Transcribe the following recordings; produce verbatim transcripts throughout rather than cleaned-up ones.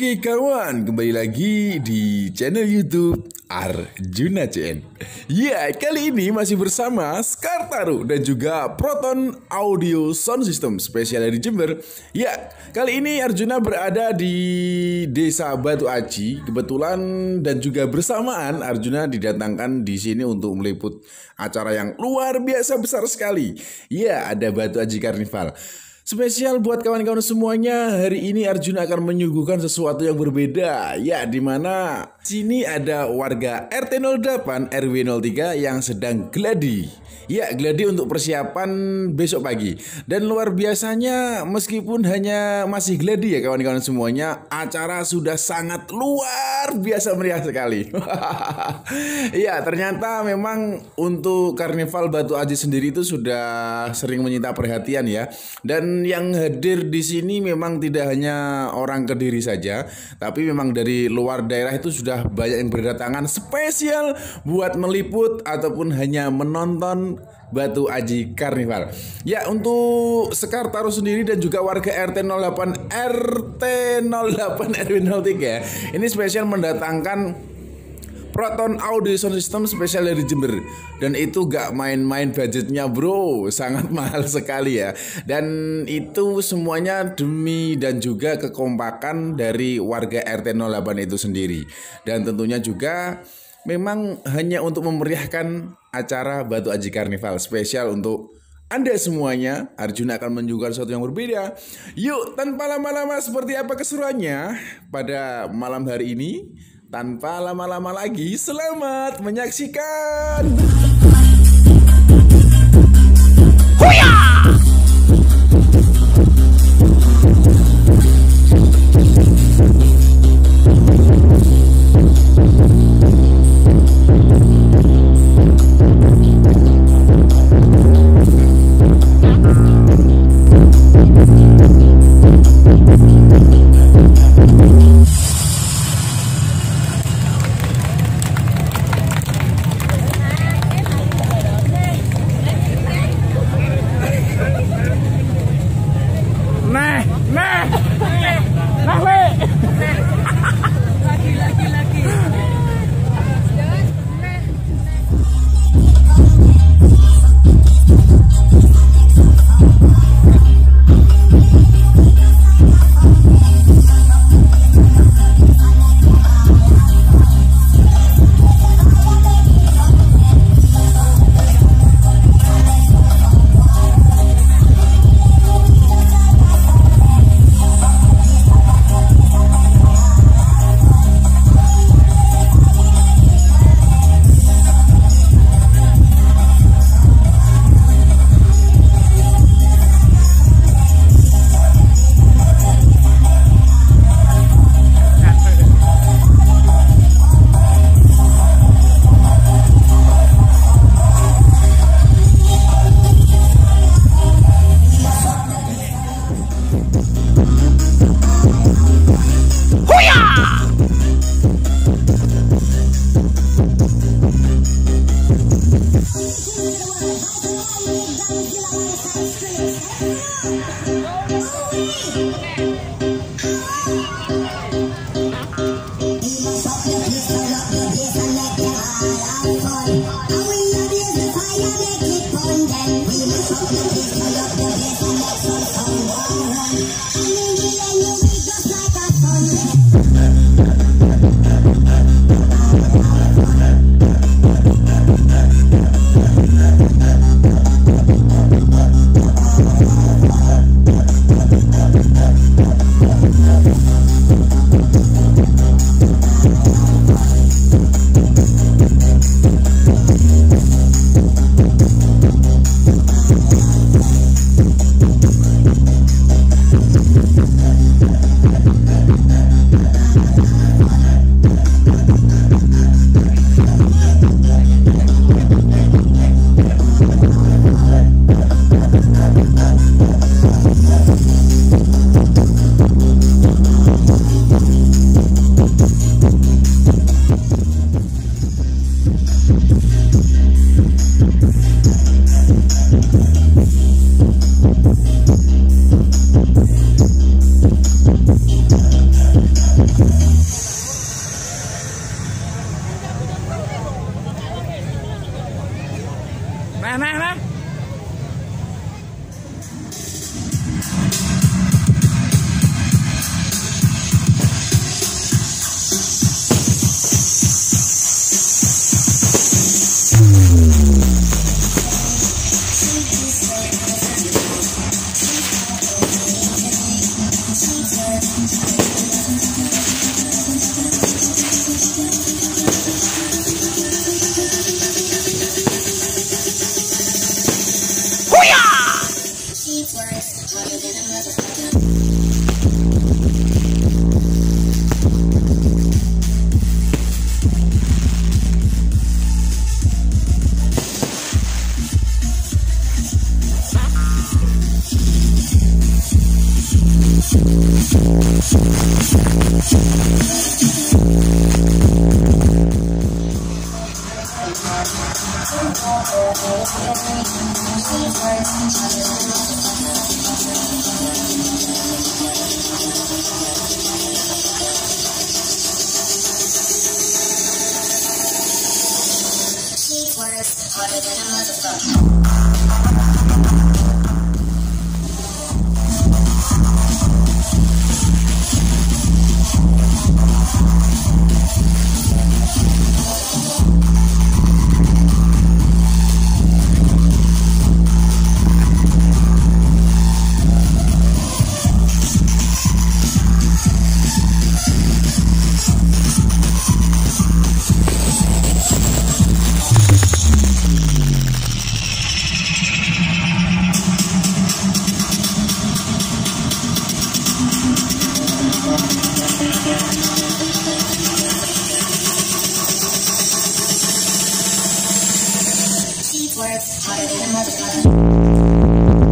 Oke kawan, kembali lagi di channel YouTube Arjuna C N. Ya, kali ini masih bersama Skartaru dan juga Proton Audio Sound System spesial dari Jember. Ya, kali ini Arjuna berada di Desa Batu Aji. Kebetulan dan juga bersamaan Arjuna didatangkan di sini untuk meliput acara yang luar biasa besar sekali. Ya, ada Batu Aji Karnival. Spesial buat kawan-kawan semuanya, hari ini Arjuna akan menyuguhkan sesuatu yang berbeda. Ya, dimana sini ada warga R T nol delapan R W nol tiga yang sedang gladi. Ya, gladi untuk persiapan besok pagi. Dan luar biasanya, meskipun hanya masih gladi ya kawan-kawan semuanya, acara sudah sangat luar biasa meriah sekali. Ya, ternyata memang untuk Karnival Batu Aji sendiri itu sudah sering menyita perhatian ya. Dan yang hadir di sini memang tidak hanya orang Kediri saja, tapi memang dari luar daerah itu sudah banyak yang berdatangan spesial buat meliput ataupun hanya menonton Batu Aji Karnival. Ya, untuk Skartaru sendiri dan juga warga R T nol delapan R T nol delapan R W nol tiga ini spesial mendatangkan Proton Audio Sound System spesial dari Jember. Dan itu gak main-main budgetnya bro, sangat mahal sekali ya. Dan itu semuanya demi dan juga kekompakan dari warga R T nol delapan itu sendiri. Dan tentunya juga memang hanya untuk memeriahkan acara Batu Aji Karnival spesial untuk Anda semuanya. Arjuna akan menunjukkan sesuatu yang berbeda. Yuk, tanpa lama-lama seperti apa keseruannya pada malam hari ini. Tanpa lama-lama lagi, selamat menyaksikan. Huya! Hotter than a motherfucker. Hotter than a motherfucker.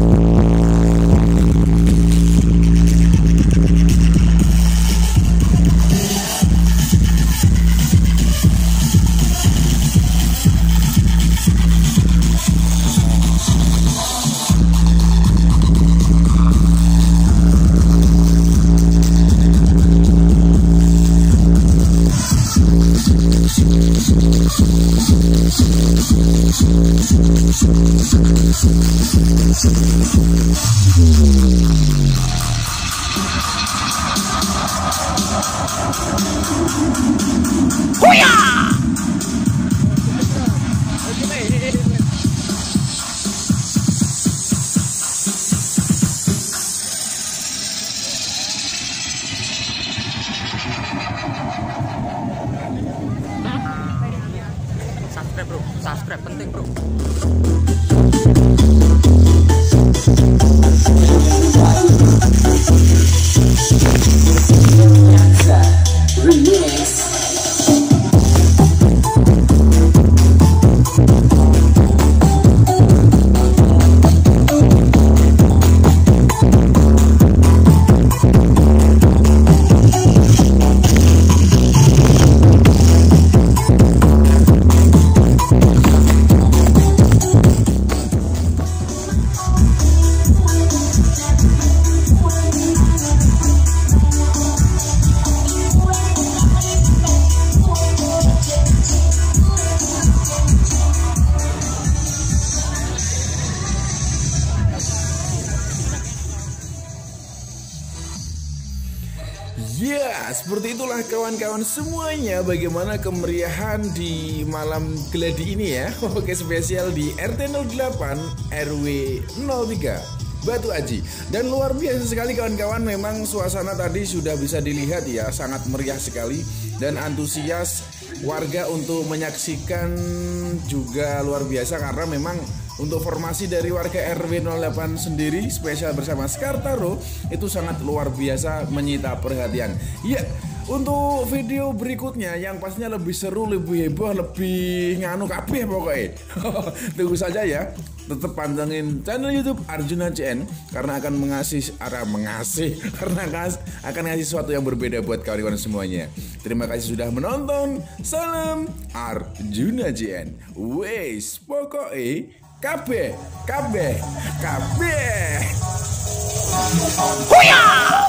Subscribe bro, subscribe penting bro. Ya, seperti itulah kawan-kawan semuanya bagaimana kemeriahan di malam geladi ini ya. Oke, spesial di R T nol delapan R W nol tiga Batu Aji. Dan luar biasa sekali kawan-kawan, memang suasana tadi sudah bisa dilihat ya, sangat meriah sekali. Dan antusias warga untuk menyaksikan juga luar biasa, karena memang untuk formasi dari warga R W nol delapan sendiri spesial bersama Skartaro itu sangat luar biasa menyita perhatian. Ya, untuk video berikutnya yang pastinya lebih seru, lebih heboh, lebih nganu kabeh pokoknya. Tunggu saja ya. Tetap pantengin channel YouTube Arjuna C N karena akan mengasih arah mengasih karena akan ngasih sesuatu yang berbeda buat kawan-kawan semuanya. Terima kasih sudah menonton. Salam Arjuna C N. Wes pokoknya kabeh kabeh kabeh. Huya!